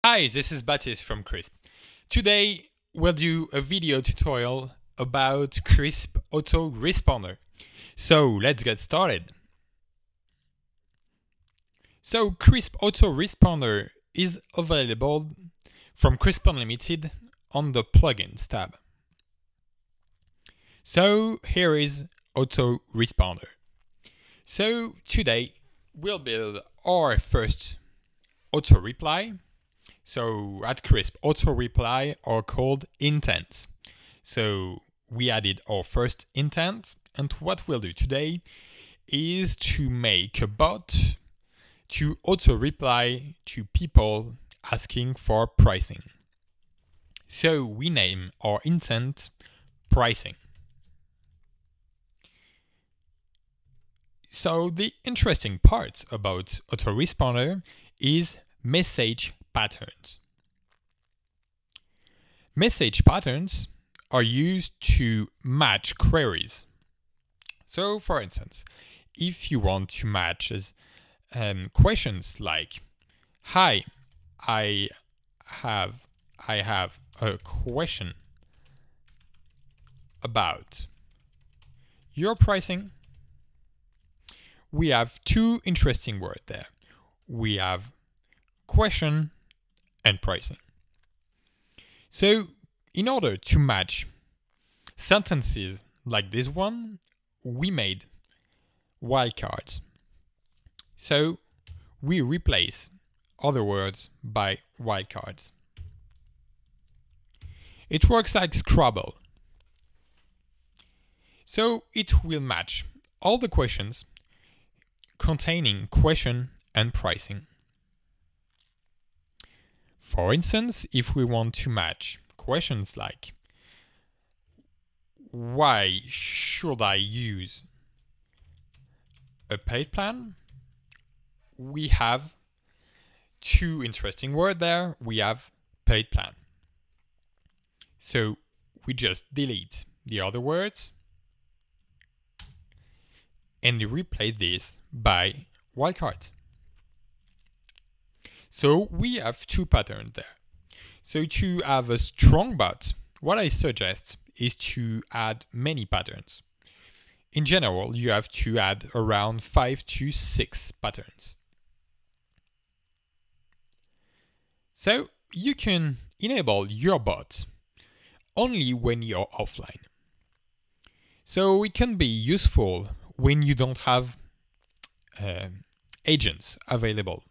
Hi, this is Baptiste from Crisp. Today we'll do a video tutorial about Crisp Autoresponder. So let's get started. So Crisp Autoresponder is available from Crisp Unlimited on the Plugins tab. So here is Autoresponder. So today we'll build our first auto reply. So at Crisp, auto reply are called intents. So we added our first intent, and what we'll do today is to make a bot to auto reply to people asking for pricing. So we name our intent pricing. So the interesting part about autoresponder is message patterns. Message patterns are used to match queries. So for instance, if you want to match questions like, "Hi, I have a question about your pricing," we have two interesting words there. We have question and pricing. So in order to match sentences like this one, we made wildcards. So we replace other words by wildcards. It works like Scrabble. So it will match all the questions containing question and pricing. For instance, if we want to match questions like, "Why should I use a paid plan?" we have two interesting words there. We have paid plan. So we just delete the other words and replace this by wildcards. So we have two patterns there. So to have a strong bot, what I suggest is to add many patterns. In general, you have to add around 5 to 6 patterns. So you can enable your bot only when you're offline. So it can be useful when you don't have agents available.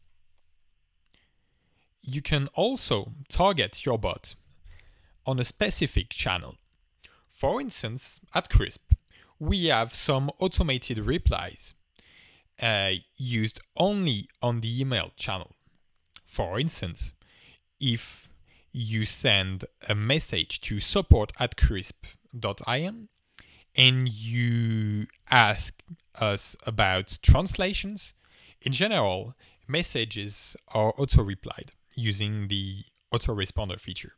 You can also target your bot on a specific channel. For instance, at Crisp, we have some automated replies used only on the email channel. For instance, if you send a message to support@crisp.im and you ask us about translations, in general, messages are auto-replied using the autoresponder feature.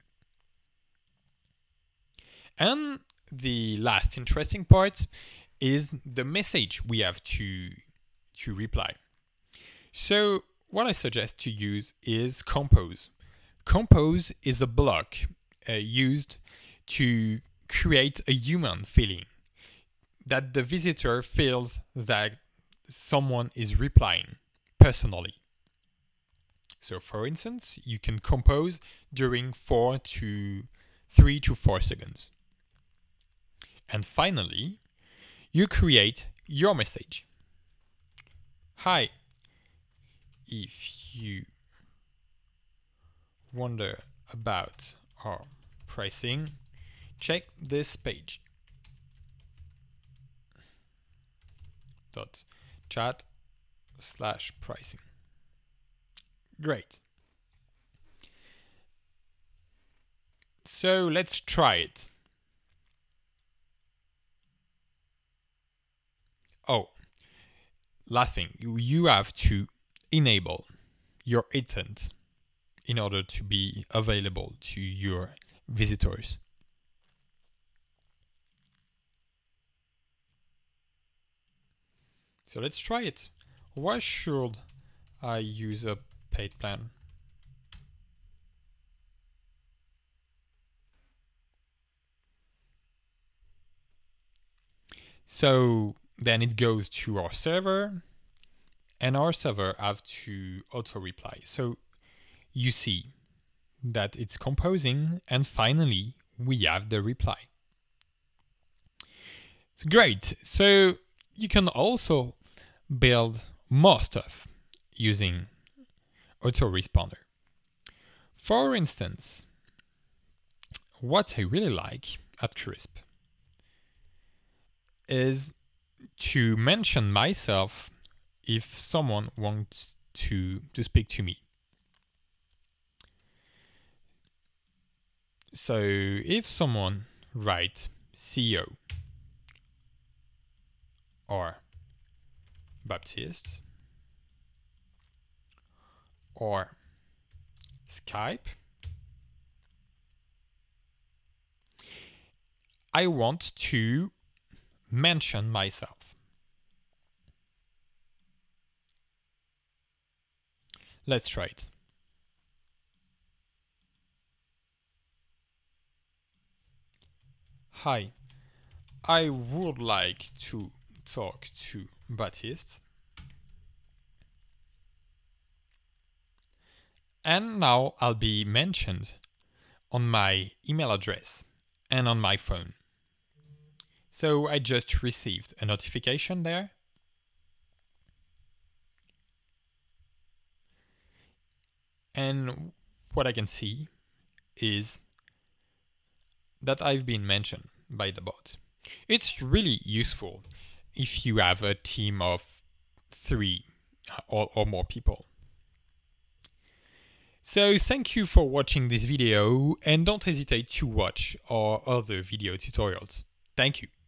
And the last interesting part is the message we have to reply. So what I suggest to use is Compose. Compose is a block used to create a human feeling, that the visitor feels that someone is replying personally. So for instance, you can compose during 3 to 4 seconds. And finally, you create your message. "Hi, if you wonder about our pricing, check this page. .chat/pricing. Great. So let's try it. Oh, last thing, you have to enable your intent in order to be available to your visitors. So let's try it. Why should I use a paid plan? So then it goes to our server, and our server have to auto reply. So you see that it's composing, and finally we have the reply. So great. So you can also build more stuff using autoresponder. For instance, what I really like at Crisp is to mention myself if someone wants to speak to me. So if someone writes CEO or Baptiste or Skype, I want to mention myself. Let's try it. Hi, I would like to talk to Baptiste. And now I'll be mentioned on my email address and on my phone. So I just received a notification there. And what I can see is that I've been mentioned by the bot. It's really useful if you have a team of 3 or more people. So thank you for watching this video, and don't hesitate to watch our other video tutorials. Thank you.